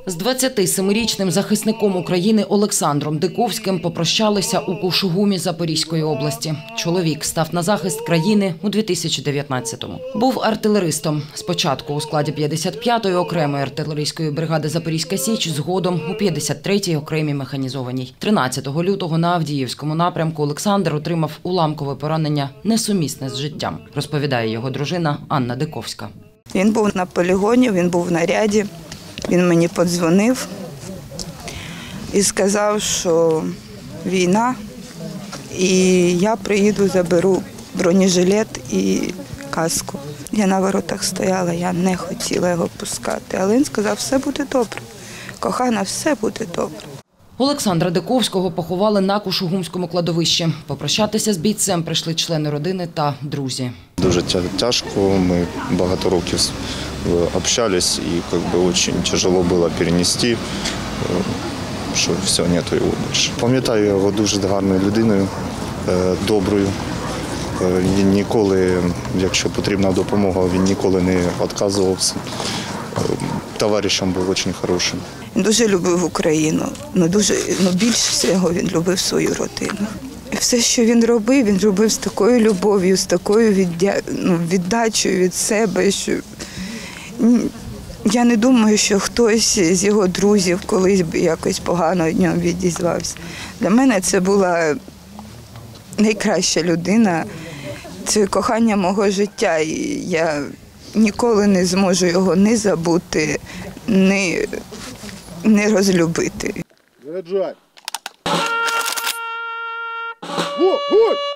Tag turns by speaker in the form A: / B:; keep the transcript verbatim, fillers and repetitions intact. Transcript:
A: З двадцятисемирічним захисником України Олександром Диковським попрощалися у Кушугумі Запорізької області. Чоловік став на захист країни у дві тисячі дев'ятнадцятому. Був артилеристом. Спочатку у складі п'ятдесят п'ятої окремої артилерійської бригади «Запорізька Січ», згодом у п'ятдесят третій окремій механізованій. тринадцятого лютого на Авдіївському напрямку Олександр отримав уламкове поранення, несумісне з життям, розповідає його дружина Анна Диковська.
B: Він був на полігоні, він був в наряді. Він мені подзвонив і сказав, що війна, і я приїду, заберу бронежилет і каску. Я на воротах стояла, я не хотіла його пускати, але він сказав, все буде добре, кохана, все буде добре.
A: Олександра Диковського поховали на Кушугумському кладовищі. Попрощатися з бійцем прийшли члени родини та друзі.
C: Дуже тяжко, ми багато років общались, і как бы очень тяжело було перенести, що все, нету його більше. Пам'ятаю його дуже гарною людиною, доброю. Він ніколи, якщо потрібна допомога, він ніколи не відказувався. Товаришем був дуже хорошим.
B: Він дуже любив Україну, ну, дуже, ну, більше всього він любив свою родину. І все, що він робив, він робив з такою любов'ю, з такою віддя... ну, віддачею від себе, що я не думаю, що хтось з його друзів колись би якось погано від нього відізвався. Для мене це була найкраща людина, це кохання мого життя, і я ніколи не зможу його ні забути, ні, ні розлюбити.
D: Заряджай! Го, го!